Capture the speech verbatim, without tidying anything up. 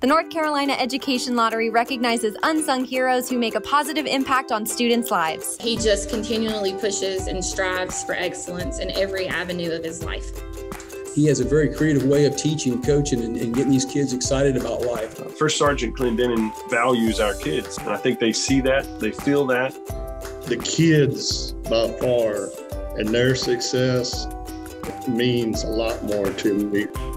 The North Carolina Education Lottery recognizes unsung heroes who make a positive impact on students' lives. He just continually pushes and strives for excellence in every avenue of his life. He has a very creative way of teaching, coaching, and, and getting these kids excited about life. First Sergeant Clendenin values our kids, and I think they see that, they feel that. The kids, by far, and their success means a lot more to me.